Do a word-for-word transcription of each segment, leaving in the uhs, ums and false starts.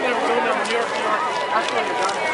me to film them in New York, New York. That's when you're done.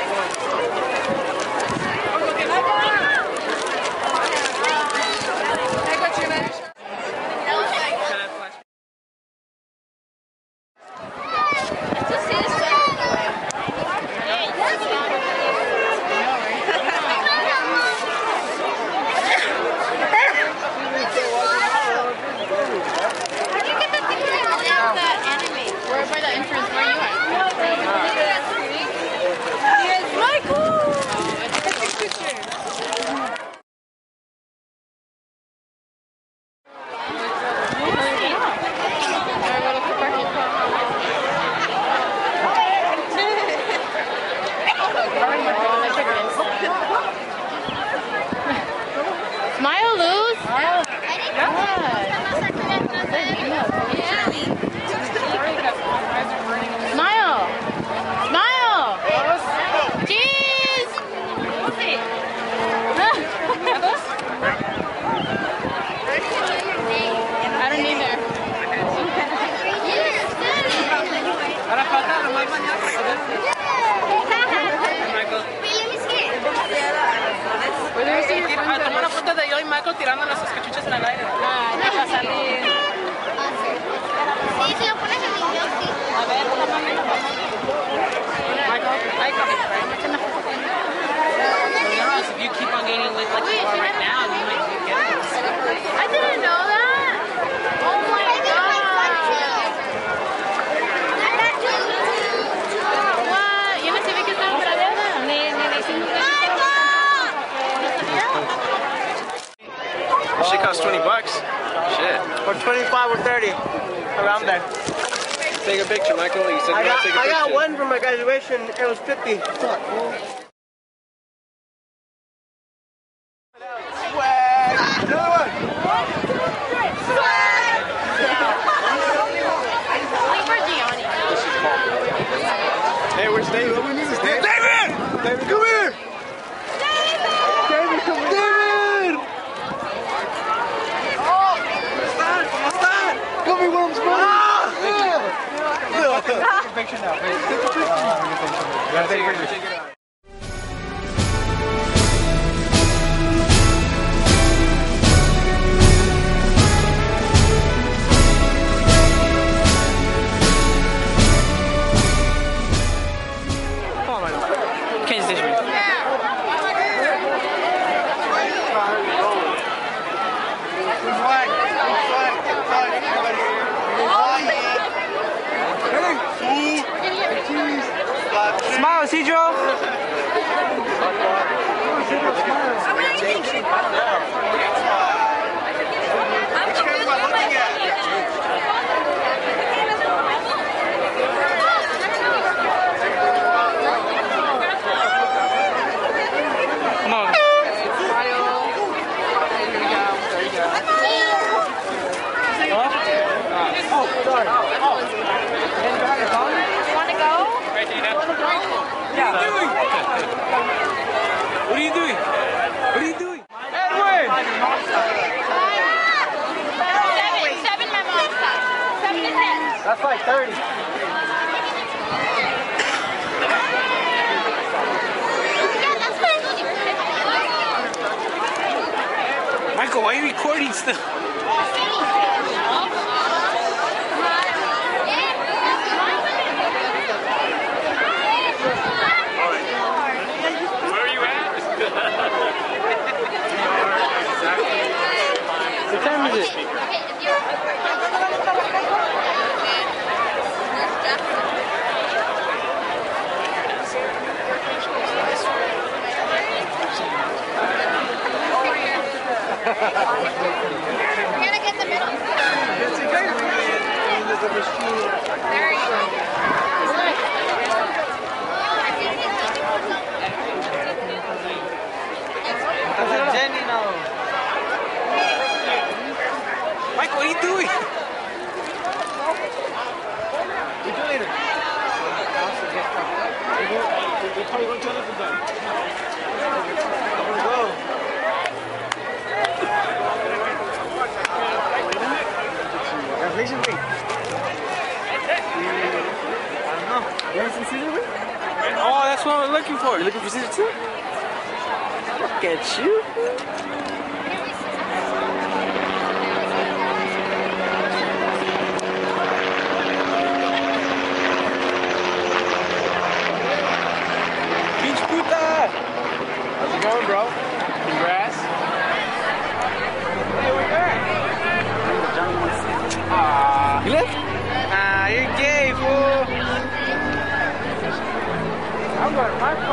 Toma una foto de yo y Michael tirando nuestras cachuchas en el aire. Ah, ya va a salir. Sí, si lo pones en mi yo, sí. A ver, la mano. Michael, Michael. If you keep on gaining weight like you are right now, you might get it. I didn't know that. Oh my god. What? Yo no sabía que estaba grabada. Me me hicimos Shit costs twenty bucks. Shit. Or twenty-five or thirty. Around there. Take a picture, Michael. You said I you got, take a I picture. got one from my graduation. It was fifty. Fuck. Swag. Another one. Swag. Hey, where's David? David! David! David, come here! David! David, come here! David! Oh! ¿Cómo están? Come here, what I'm smiling. Ah! Take a picture now. Take a picture. Yeah, take a picture. Take it out. Can't ditch me. Smile, Cedro. Come on. Oh, sorry. Yeah. What are you doing? What are you doing? Edwin! Seven, seven my mom's got. Seven and ten. That's like thirty. Yeah, that's what I told you. Michael, why are you recording still? What time is it? We're gonna get the middle. There you go. Jenny now. Mike, what are you doing? What you later? We're probably going to another one. I'm gonna go. Translation thing. I don't know. want some scissors? With? Oh, that's what we're looking for. You looking for scissors too? Look at you. Pinch puta. How's it going, bro? Congrats. Ah, you left? Ah, you're gay, fool. I'm going to